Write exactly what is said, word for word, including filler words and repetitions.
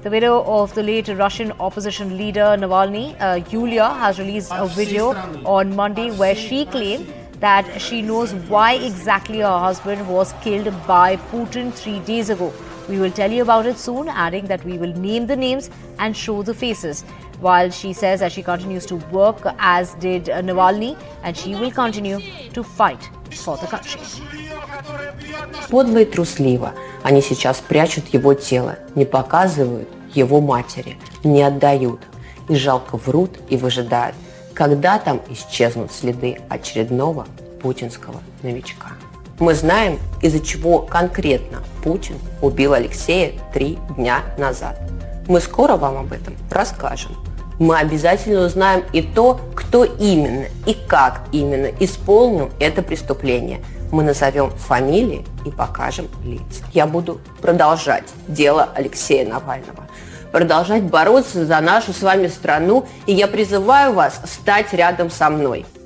The widow of the late Russian opposition leader Navalny, uh, Yulia, has released a video on Monday where she claimed that she knows why exactly her husband was killed by Putin three days ago. We will tell you about it soon, adding that we will name the names and show the faces. While she says that she continues to work, as did Navalny, and she will continue to fight for the country. Подло и трусливо они сейчас прячут его тело, не показывают его матери, не отдают. И жалко врут и выжидают, когда там исчезнут следы очередного путинского новичка. Мы знаем, из-за чего конкретно Путин убил Алексея три дня назад. Мы скоро вам об этом расскажем. Мы обязательно узнаем и то, кто именно и как именно исполнил это преступление. Мы назовем фамилии и покажем лица. Я буду продолжать дело Алексея Навального, продолжать бороться за нашу с вами страну, и я призываю вас стать рядом со мной.